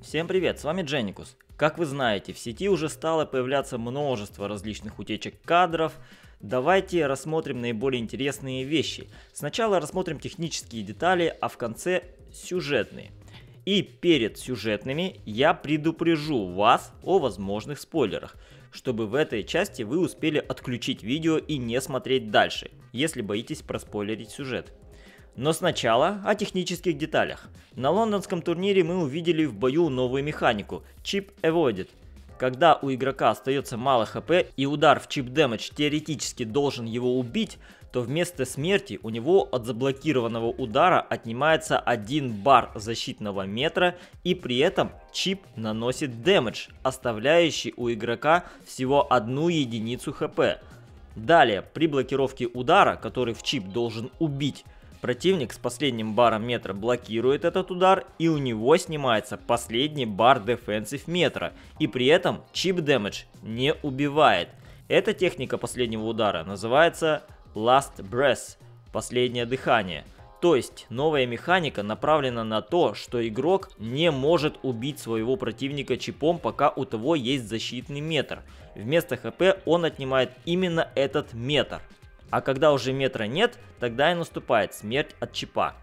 Всем привет, с вами Дженникус. Как вы знаете, в сети уже стало появляться множество различных утечек кадров. Давайте рассмотрим наиболее интересные вещи. Сначала рассмотрим технические детали, а в конце сюжетные. И перед сюжетными я предупрежу вас о возможных спойлерах, чтобы в этой части вы успели отключить видео и не смотреть дальше, если боитесь проспойлерить сюжет. Но сначала о технических деталях. На лондонском турнире мы увидели в бою новую механику – Chip Avoided. Когда у игрока остается мало хп и удар в Chip Damage теоретически должен его убить, то вместо смерти у него от заблокированного удара отнимается 1 бар защитного метра, и при этом чип наносит дэмэдж, оставляющий у игрока всего 1 единицу хп. Далее, при блокировке удара, который в чип должен убить, противник с последним баром метра блокирует этот удар, и у него снимается последний бар дефенсив метра, и при этом чип дэмэдж не убивает. Эта техника последнего удара называется Last Breath, последнее дыхание. То есть новая механика направлена на то, что игрок не может убить своего противника чипом, пока у того есть защитный метр. Вместо хп он отнимает именно этот метр. А когда уже метра нет, тогда и наступает смерть от чипа.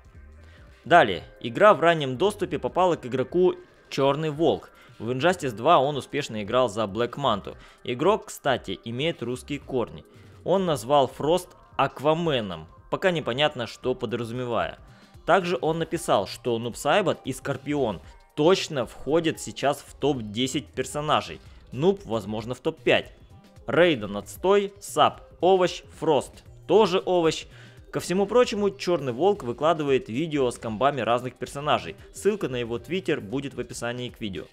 Далее, игра в раннем доступе попала к игроку Черный Волк. В Injustice 2 он успешно играл за Black Manta. Игрок, кстати, имеет русские корни. Он назвал Фрост Акваменом, пока непонятно, что подразумевая. Также он написал, что Нуб Сайбот и Скорпион точно входят сейчас в топ-10 персонажей. Нуб, возможно, в топ-5. Рейден отстой, Сап овощ, Фрост тоже овощ. Ко всему прочему, Черный Волк выкладывает видео с комбами разных персонажей. Ссылка на его твиттер будет в описании к видео.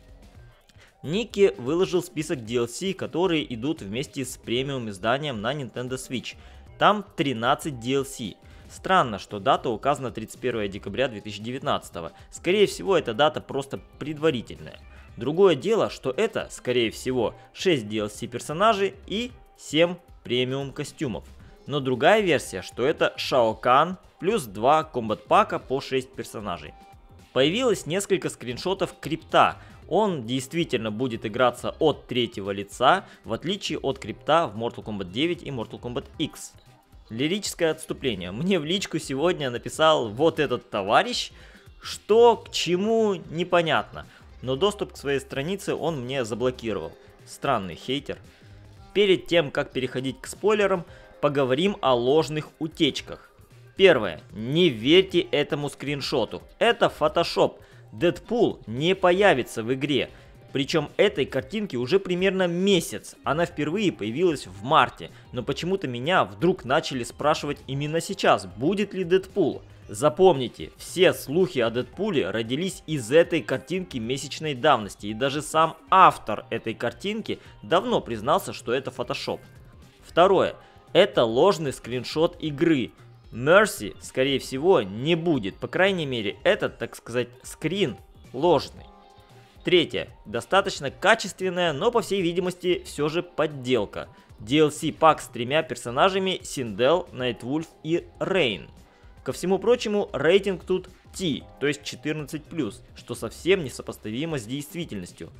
Никки выложил список DLC, которые идут вместе с премиум изданием на Nintendo Switch. Там 13 DLC. Странно, что дата указана 31 декабря 2019. Скорее всего, эта дата просто предварительная. Другое дело, что это, скорее всего, 6 DLC персонажей и 7 премиум костюмов. Но другая версия, что это Шао Кан плюс 2 комбат-пака по 6 персонажей. Появилось несколько скриншотов крипта. Он действительно будет играться от третьего лица, в отличие от крипта в Mortal Kombat 9 и Mortal Kombat X. Лирическое отступление. Мне в личку сегодня написал вот этот товарищ, что к чему непонятно. Но доступ к своей странице он мне заблокировал. Странный хейтер. Перед тем, как переходить к спойлерам, поговорим о ложных утечках. Первое. Не верьте этому скриншоту. Это фотошоп. Дэдпул не появится в игре. Причем этой картинке уже примерно месяц. Она впервые появилась в марте. Но почему-то меня вдруг начали спрашивать именно сейчас, будет ли Дэдпул. Запомните, все слухи о Дэдпуле родились из этой картинки месячной давности. И даже сам автор этой картинки давно признался, что это фотошоп. Второе. Это ложный скриншот игры. Мерси, скорее всего, не будет. По крайней мере, этот, так сказать, скрин ложный. Третье. Достаточно качественная, но по всей видимости все же подделка. DLC пак с 3 персонажами Синдел, Найтвульф и Рейн. Ко всему прочему, рейтинг тут T, то есть 14+, что совсем несопоставимо с действительностью.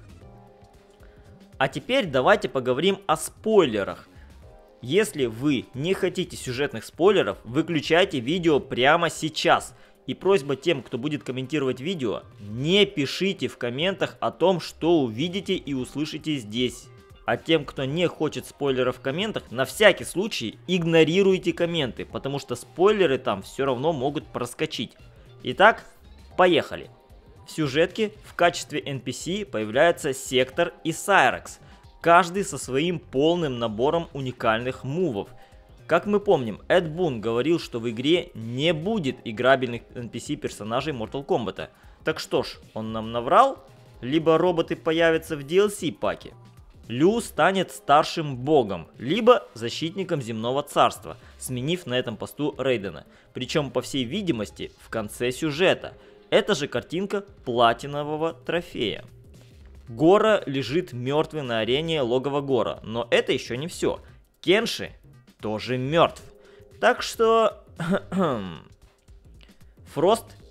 А теперь давайте поговорим о спойлерах. Если вы не хотите сюжетных спойлеров, выключайте видео прямо сейчас. И просьба тем, кто будет комментировать видео, не пишите в комментах о том, что увидите и услышите здесь. А тем, кто не хочет спойлеров в комментах, на всякий случай игнорируйте комменты, потому что спойлеры там все равно могут проскочить. Итак, поехали. В сюжетке в качестве NPC появляется Сектор и Сайрекс, каждый со своим полным набором уникальных мувов. Как мы помним, Эд Бун говорил, что в игре не будет играбельных NPC персонажей Mortal Kombat. Так что ж, он нам наврал? Либо роботы появятся в DLC паке. Лю станет старшим богом, либо защитником земного царства, сменив на этом посту Рейдена. Причем, по всей видимости, в конце сюжета. Это же картинка платинового трофея. Гора лежит мертвый на арене логова Гора, но это еще не все. Кенши тоже мертв. Так что... Фрост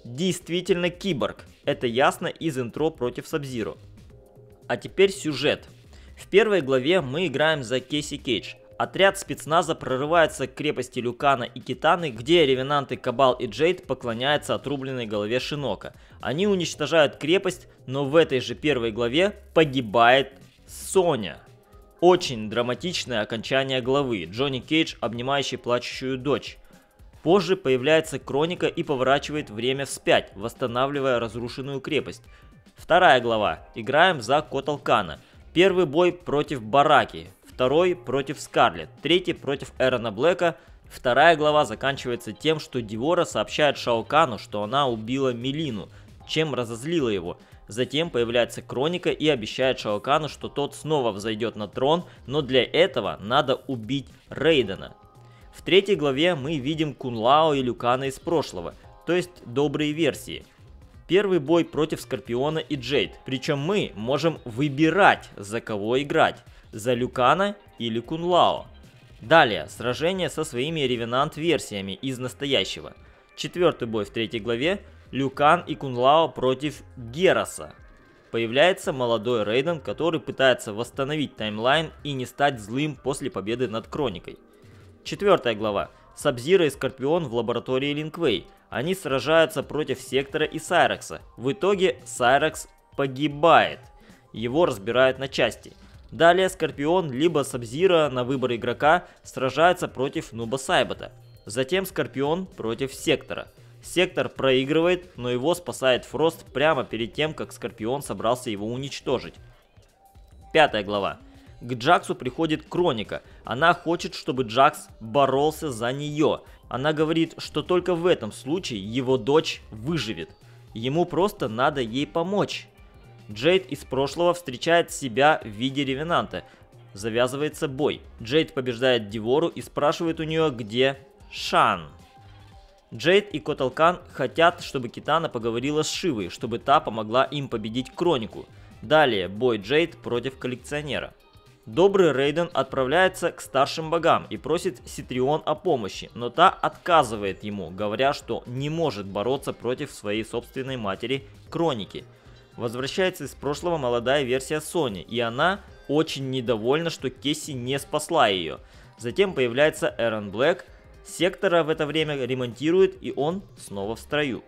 действительно киборг. Это ясно из интро против Саб-Зиро. А теперь сюжет. В первой главе мы играем за Кейси Кейдж. Отряд спецназа прорывается к крепости Люкана и Китаны, где ревенанты Кабал и Джейд поклоняются отрубленной голове Шинока. Они уничтожают крепость, но в этой же первой главе погибает Соня. Очень драматичное окончание главы. Джонни Кейдж, обнимающий плачущую дочь. Позже появляется Кроника и поворачивает время вспять, восстанавливая разрушенную крепость. Вторая глава. Играем за Котал Кана. Первый бой против Бараки. Второй против Скарлетт, третий против Эрона Блэка. Вторая глава заканчивается тем, что Дивора сообщает Шао Кану, что она убила Мелину, чем разозлила его. Затем появляется Кроника и обещает Шао Кану, что тот снова взойдет на трон, но для этого надо убить Рейдена. В третьей главе мы видим Кун Лао и Люкана из прошлого, то есть добрые версии. Первый бой против Скорпиона и Джейд, причем мы можем выбирать, за кого играть. За Люкана или Кун Лао. Далее, сражение со своими ревенант-версиями из настоящего. Четвертый бой в третьей главе. Люкан и Кун Лао против Героса. Появляется молодой Рейден, который пытается восстановить таймлайн и не стать злым после победы над Кроникой. Четвертая глава. Саб-Зиро и Скорпион в лаборатории Линквей. Они сражаются против Сектора и Сайрекса. В итоге Сайрекс погибает. Его разбирают на части. Далее Скорпион либо Саб-Зиро на выбор игрока сражается против Нуба Сайбота. Затем Скорпион против Сектора. Сектор проигрывает, но его спасает Фрост прямо перед тем, как Скорпион собрался его уничтожить. Пятая глава. К Джаксу приходит Кроника. Она хочет, чтобы Джакс боролся за нее. Она говорит, что только в этом случае его дочь выживет. Ему просто надо ей помочь. Джейд из прошлого встречает себя в виде ревенанта. Завязывается бой. Джейд побеждает Дивору и спрашивает у нее, где Шан. Джейд и Котал Кан хотят, чтобы Китана поговорила с Шивой, чтобы та помогла им победить Кронику. Далее бой Джейд против коллекционера. Добрый Рейден отправляется к старшим богам и просит Ситрион о помощи, но та отказывает ему, говоря, что не может бороться против своей собственной матери Кроники. Возвращается из прошлого молодая версия Сони, и она очень недовольна, что Кесси не спасла ее. Затем появляется Эрон Блэк, Сектора в это время ремонтирует, и он снова в строю.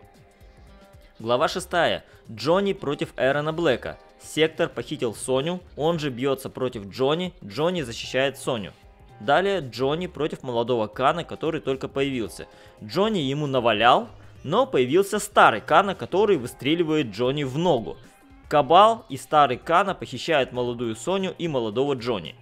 Глава 6. Джонни против Эрона Блэка. Сектор похитил Соню, он же бьется против Джонни, Джонни защищает Соню. Далее Джонни против молодого Кана, который только появился. Джонни ему навалял, но появился старый Кана, который выстреливает Джонни в ногу. Кабал и старый Кана похищают молодую Соню и молодого Джонни.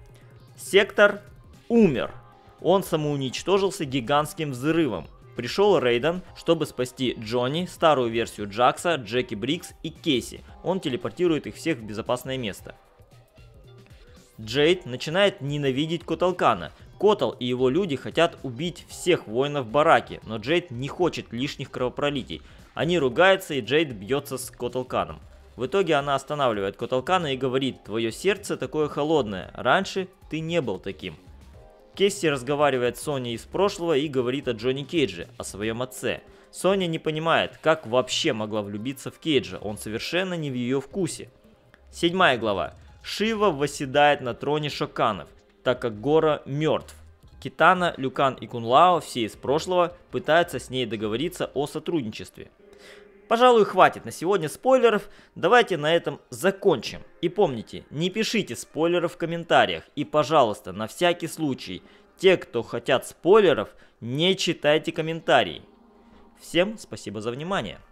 Сектор умер. Он самоуничтожился гигантским взрывом. Пришел Рейден, чтобы спасти Джонни, старую версию Джакса, Джеки Брикс и Кейси. Он телепортирует их всех в безопасное место. Джейд начинает ненавидеть Котал Кана. Котал и его люди хотят убить всех воинов Бараки, но Джейд не хочет лишних кровопролитий. Они ругаются, и Джейд бьется с Котал Каном. В итоге она останавливает Котал Кана и говорит: «Твое сердце такое холодное, раньше ты не был таким». Кесси разговаривает с Соней из прошлого и говорит о Джонни Кейдже, о своем отце. Соня не понимает, как вообще могла влюбиться в Кейджа, он совершенно не в ее вкусе. 7 глава. Шива восседает на троне Шоканов, так как Гора мертв. Китана, Люкан и Кун Лао, все из прошлого, пытаются с ней договориться о сотрудничестве. Пожалуй, хватит на сегодня спойлеров, давайте на этом закончим. И помните, не пишите спойлеров в комментариях. И, пожалуйста, на всякий случай, те, кто хотят спойлеров, не читайте комментарии. Всем спасибо за внимание.